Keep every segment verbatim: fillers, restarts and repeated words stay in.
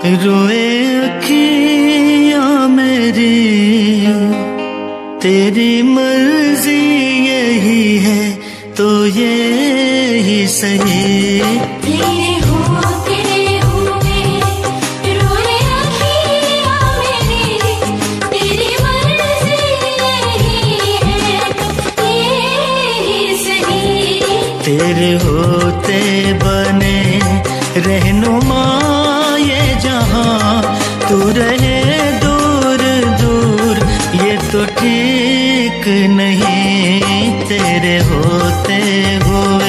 रोए अखियाँ मेरी, तेरी मर्जी यही है तो ये ही सही। तेरे होते हुए रोए अखियाँ मेरी, तेरी मर्जी यही है तो ये ही सही। तेरे होते बने रहनुमा ये जहां, तू रहे दूर दूर ये तो ठीक नहीं। तेरे होते हुए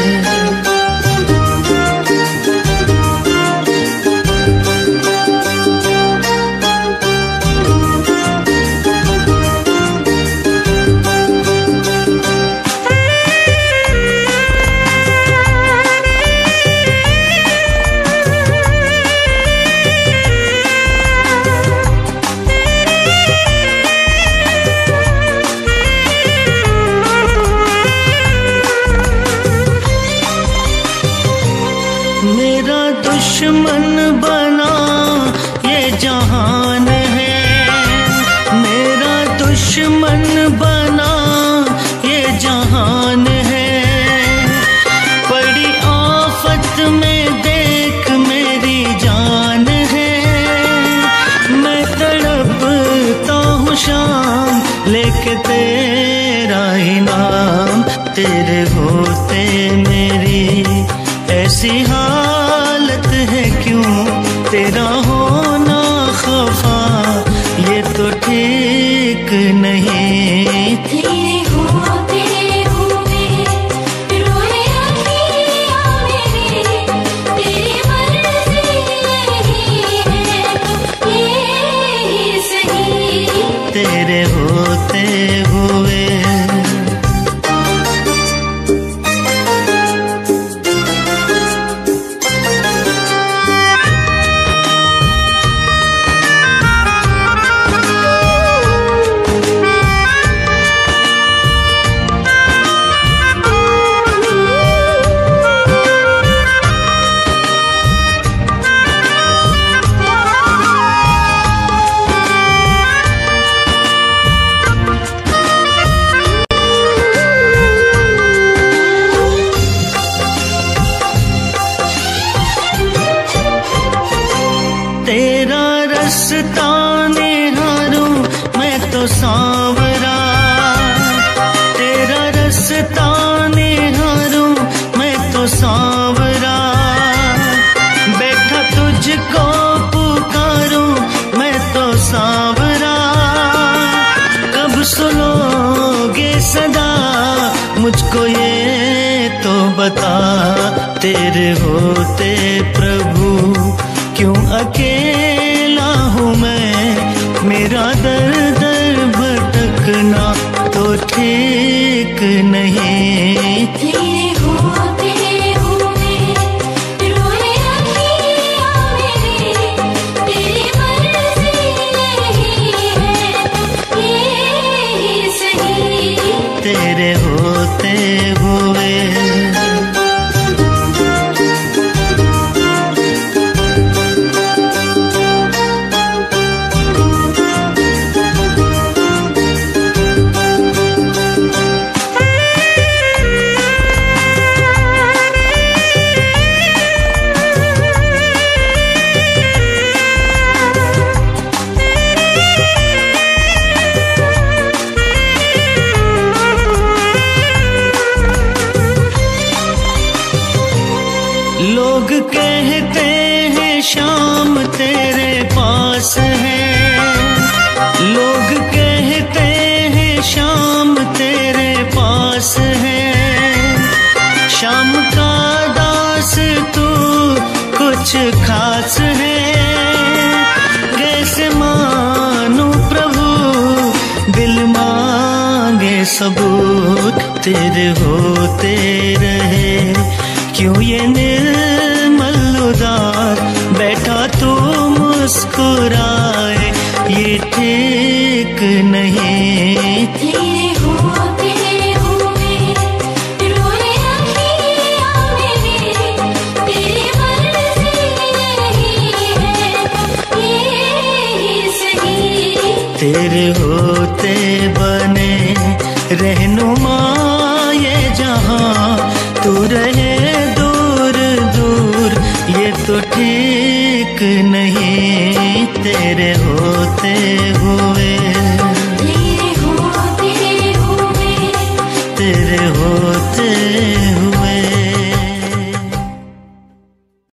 मेरा दुश्मन बना ये जहान है, मेरा दुश्मन बना ये जहान है। बड़ी आफत में देख मेरी जान है, मैं तड़पता हूँ शाम लेके तेरा ही नाम। तेरे होते मेरी ऐसी हालत है क्यों, तेरा होना खफा ये तो ठीक नहीं। तेरे होते हुए रोए अखियाँ मेरी, तेरी मर्जी यही है तो ये ही सही। तेरे होते हुए तेरा रास्ता निहारूं मैं तो सांवरा, तेरा रास्ता निहारूं मैं तो सांवरा। बैठा तुझको पुकारूं मैं तो सांवरा। कब सुनोगे सदा मुझको ये तो बता, तेरे होते प्रभु क्यों अकेला हूँ मैं। मेरा दर दर भटकना तो ठीक नहीं। तेरे होते हुए रोए अखियाँ मेरी, तेरी मर्जी यही है तो ये ही सही। तेरे होते हुए लोग कहते हैं शाम तेरे पास है, लोग कहते हैं शाम तेरे पास है। शाम का दास तू कुछ खास है, कैसे मानूं प्रभु दिल मांगे सबूत। तेरे होते रहे क्यों ये निर्मल उदार, बैठा तू मुस्कुराए ये ठीक नहीं। तेरे होते हुए रोए अखियाँ मेरी, तेरी मर्जी यही है तेरे होते बने रहनुमा ये जहां, तू रहे दूर दूर ये तो ठीक नहीं, तेरे होते हुए।